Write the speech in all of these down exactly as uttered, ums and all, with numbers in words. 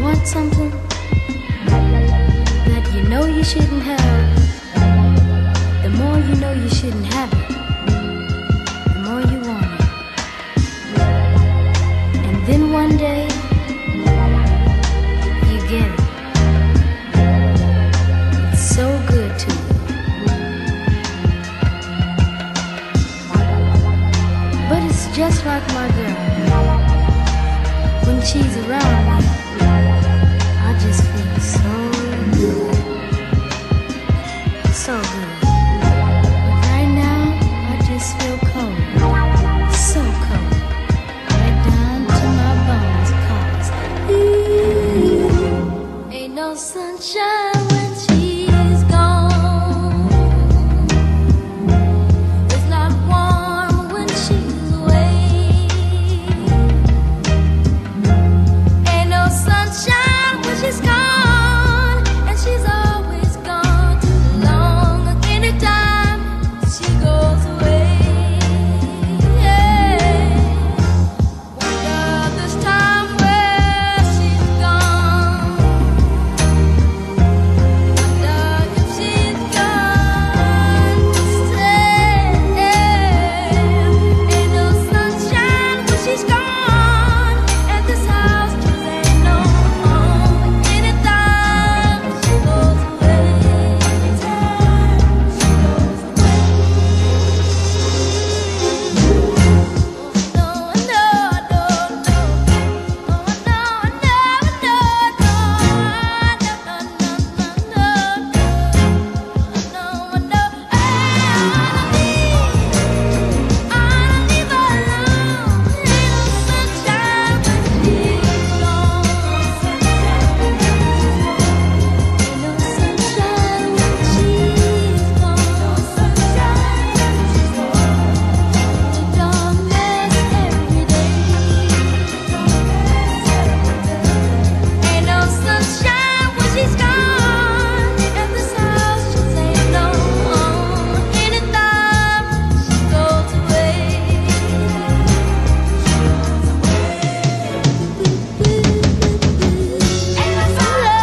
want something that you know you shouldn't have, the more you know you shouldn't have it, the more you want it. And then one day, you get it. It's so good to you. But it's just like my girl. When she's around me, I just feel so good. So good. But right now, I just feel cold. So cold. Right down to my bones. 'Cause ooh, ain't no sunshine when she's gone. It's not warm when she's away. Ain't no sunshine when she's gone, and she's always gone too long. Anytime she goes away, yeah. Wonder this time where she's gone. Wonder if she's gone to stay. Ain't no sunshine when she's gone, and this house just ain't no home. Anytime she goes away, anytime she goes away. No, no, no, no. Oh, no, no, no, no. No, no, no, no, no. No, no. I leave her alone. Ain't no sunshine when she's gone. Ain't no sunshine when she's gone. No sunshine when she's gone. The darkness every day. Ain't no sunshine when she's gone, and this house just ain't no home. Anytime she goes away, ain't no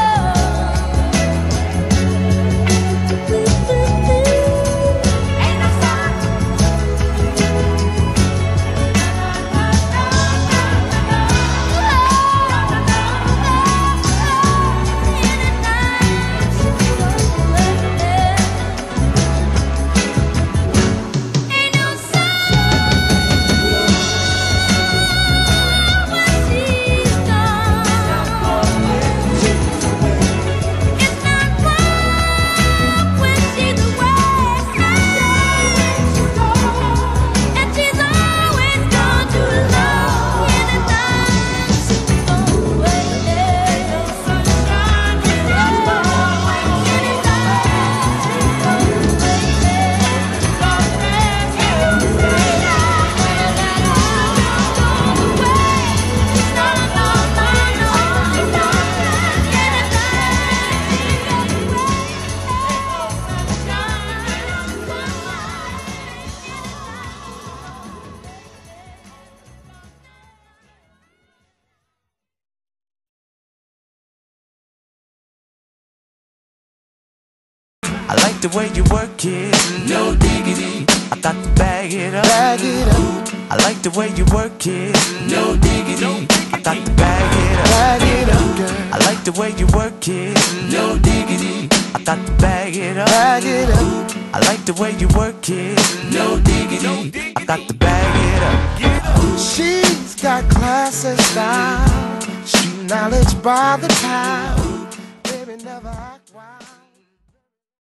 I like the way you work it, no diggity. I got to bag it up. Bag it up, I like the way you work it, no diggity. I got to bag it up. bag it up, girl. I like the way you work it, no diggity. I got to bag it up. Bag it up, I like the way you work it, no diggity. I got to bag it up. she's got class and style, street knowledge by the time. Baby, never act